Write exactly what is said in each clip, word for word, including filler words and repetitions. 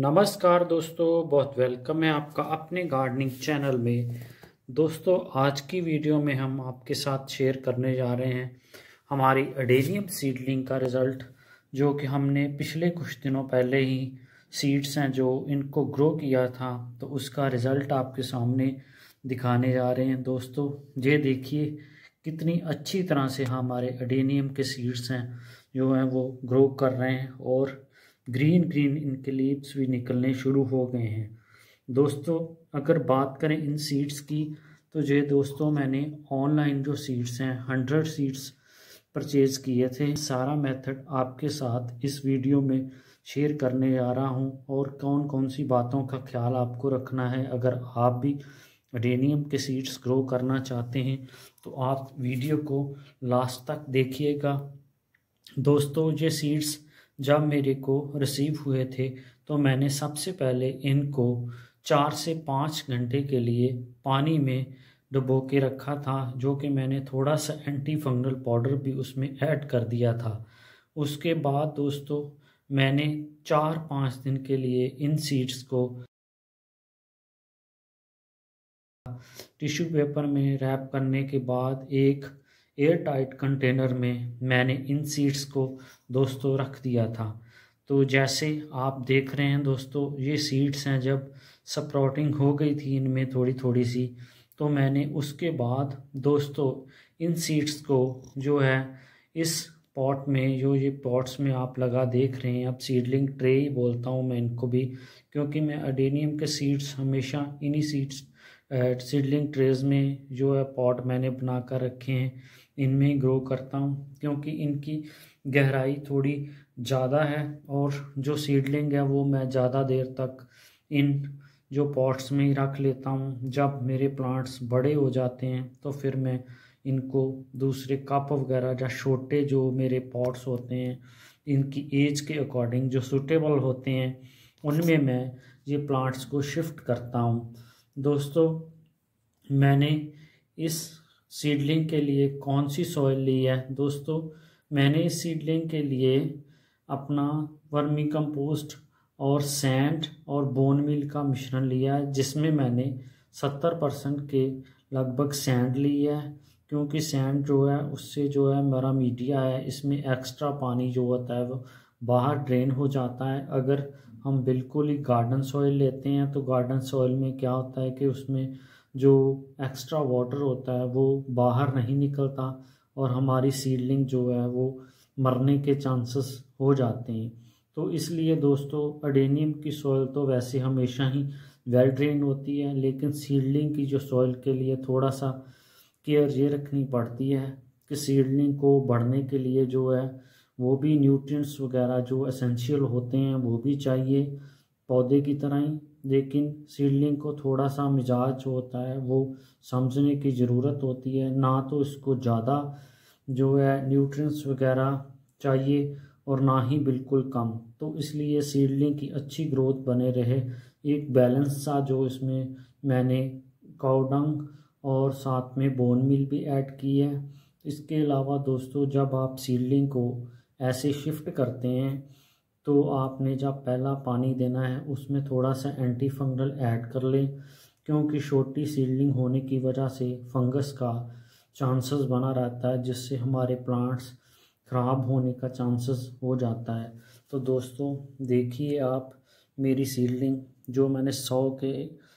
नमस्कार दोस्तों, बहुत वेलकम है आपका अपने गार्डनिंग चैनल में। दोस्तों, आज की वीडियो में हम आपके साथ शेयर करने जा रहे हैं हमारी अडेनियम सीडलिंग का रिज़ल्ट, जो कि हमने पिछले कुछ दिनों पहले ही सीड्स हैं जो इनको ग्रो किया था, तो उसका रिज़ल्ट आपके सामने दिखाने जा रहे हैं। दोस्तों, ये देखिए कितनी अच्छी तरह से हमारे अडेनियम के सीड्स हैं जो हैं वो ग्रो कर रहे हैं और ग्रीन ग्रीन इनके लीव्स भी निकलने शुरू हो गए हैं। दोस्तों, अगर बात करें इन सीड्स की, तो ये दोस्तों मैंने ऑनलाइन जो सीड्स हैं हंड्रेड सीड्स परचेज़ किए थे। सारा मेथड आपके साथ इस वीडियो में शेयर करने जा रहा हूं और कौन कौन सी बातों का ख्याल आपको रखना है। अगर आप भी अडेनियम के सीड्स ग्रो करना चाहते हैं तो आप वीडियो को लास्ट तक देखिएगा। दोस्तों, ये सीड्स जब मेरे को रिसीव हुए थे तो मैंने सबसे पहले इनको चार से पाँच घंटे के लिए पानी में डुबो के रखा था, जो कि मैंने थोड़ा सा एंटी फंगल पाउडर भी उसमें ऐड कर दिया था। उसके बाद दोस्तों मैंने चार पाँच दिन के लिए इन सीड्स को टिश्यू पेपर में रैप करने के बाद एक एयर टाइट कंटेनर में मैंने इन सीड्स को दोस्तों रख दिया था। तो जैसे आप देख रहे हैं दोस्तों, ये सीड्स हैं जब स्प्राउटिंग हो गई थी इनमें थोड़ी थोड़ी सी, तो मैंने उसके बाद दोस्तों इन सीड्स को जो है इस पॉट में, जो ये पॉट्स में आप लगा देख रहे हैं, अब सीडलिंग ट्रे ही बोलता हूँ मैं इनको भी, क्योंकि मैं अडेनियम के सीड्स हमेशा इन्हीं सीड्स सीडलिंग ट्रेज में जो है पॉट मैंने बना कर रखे हैं इनमें ही ग्रो करता हूँ, क्योंकि इनकी गहराई थोड़ी ज़्यादा है और जो सीडलिंग है वो मैं ज़्यादा देर तक इन जो पॉट्स में ही रख लेता हूँ। जब मेरे प्लांट्स बड़े हो जाते हैं तो फिर मैं इनको दूसरे कप वगैरह या छोटे जो मेरे पॉट्स होते हैं इनकी एज के अकॉर्डिंग जो सूटेबल होते हैं उनमें मैं ये प्लांट्स को शिफ्ट करता हूँ। दोस्तों, मैंने इस सीडलिंग के लिए कौन सी सॉइल ली है? दोस्तों, मैंने इस सीडलिंग के लिए अपना वर्मी कंपोस्ट और सैंड और बोन मील का मिश्रण लिया है, जिसमें मैंने सत्तर परसेंट के लगभग सैंड ली है, क्योंकि सैंड जो है उससे जो है मेरा मीडिया है इसमें एक्स्ट्रा पानी जो होता है वो बाहर ड्रेन हो जाता है। अगर हम बिल्कुल ही गार्डन सॉइल लेते हैं तो गार्डन सॉइल में क्या होता है कि उसमें जो एक्स्ट्रा वाटर होता है वो बाहर नहीं निकलता और हमारी सीडलिंग जो है वो मरने के चांसेस हो जाते हैं। तो इसलिए दोस्तों, अडेनियम की सॉइल तो वैसे हमेशा ही वेल ड्रेन होती है, लेकिन सीडलिंग की जो सॉइल के लिए थोड़ा सा केयर ये रखनी पड़ती है कि सीडलिंग को बढ़ने के लिए जो है वो भी न्यूट्रिएंट्स वगैरह जो एसेंशियल होते हैं वो भी चाहिए पौधे की तरह ही, लेकिन सीडलिंग को थोड़ा सा मिजाज होता है वो समझने की ज़रूरत होती है। ना तो इसको ज़्यादा जो है न्यूट्रिएंट्स वगैरह चाहिए और ना ही बिल्कुल कम। तो इसलिए सीडलिंग की अच्छी ग्रोथ बने रहे, एक बैलेंस सा जो इसमें मैंने काऊ डंग और साथ में बोन मील भी ऐड की है। इसके अलावा दोस्तों, जब आप सीडलिंग को ऐसे शिफ्ट करते हैं तो आपने जब पहला पानी देना है उसमें थोड़ा सा एंटी फंगल ऐड कर लें, क्योंकि छोटी सीडलिंग होने की वजह से फंगस का चांसेस बना रहता है, जिससे हमारे प्लांट्स ख़राब होने का चांसेस हो जाता है। तो दोस्तों देखिए आप, मेरी सीडलिंग जो मैंने सौ के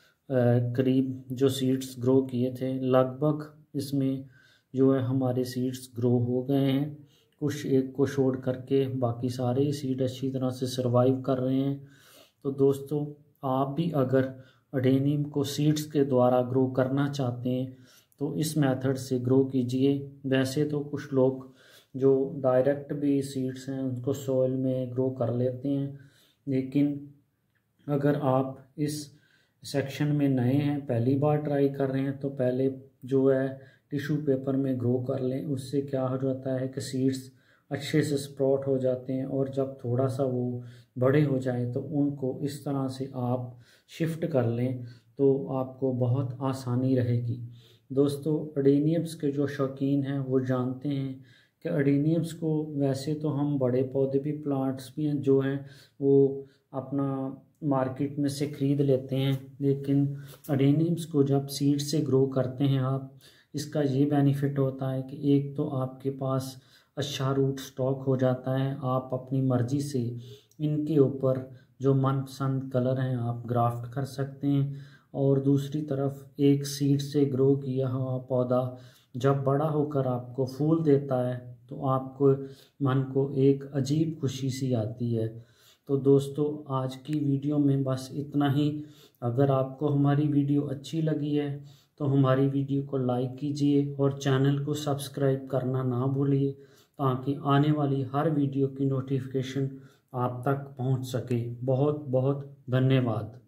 करीब जो सीड्स ग्रो किए थे, लगभग इसमें जो है हमारे सीड्स ग्रो हो गए हैं। कुछ एक को छोड़ करके बाकी सारे ही सीड अच्छी तरह से सरवाइव कर रहे हैं। तो दोस्तों, आप भी अगर अडेनियम को सीड्स के द्वारा ग्रो करना चाहते हैं तो इस मेथड से ग्रो कीजिए। वैसे तो कुछ लोग जो डायरेक्ट भी सीड्स हैं उनको सॉइल में ग्रो कर लेते हैं, लेकिन अगर आप इस सेक्शन में नए हैं, पहली बार ट्राई कर रहे हैं, तो पहले जो है टिश्यू पेपर में ग्रो कर लें। उससे क्या हो जाता है कि सीड्स अच्छे से स्प्राउट हो जाते हैं और जब थोड़ा सा वो बड़े हो जाएं तो उनको इस तरह से आप शिफ्ट कर लें तो आपको बहुत आसानी रहेगी। दोस्तों, अडेनियम्स के जो शौकीन हैं वो जानते हैं कि अडेनियम्स को वैसे तो हम बड़े पौधे भी, प्लांट्स भी हैं जो हैं वो अपना मार्केट में से ख़रीद लेते हैं, लेकिन अडेनियम्स को जब सीड से ग्रो करते हैं आप, इसका ये बेनिफिट होता है कि एक तो आपके पास अच्छा रूट स्टॉक हो जाता है, आप अपनी मर्ज़ी से इनके ऊपर जो मनपसंद कलर हैं आप ग्राफ्ट कर सकते हैं। और दूसरी तरफ एक सीड से ग्रो किया हुआ पौधा जब बड़ा होकर आपको फूल देता है तो आपको मन को एक अजीब खुशी सी आती है। तो दोस्तों आज की वीडियो में बस इतना ही। अगर आपको हमारी वीडियो अच्छी लगी है तो हमारी वीडियो को लाइक कीजिए और चैनल को सब्सक्राइब करना ना भूलिए, ताकि आने वाली हर वीडियो की नोटिफिकेशन आप तक पहुंच सके। बहुत बहुत धन्यवाद।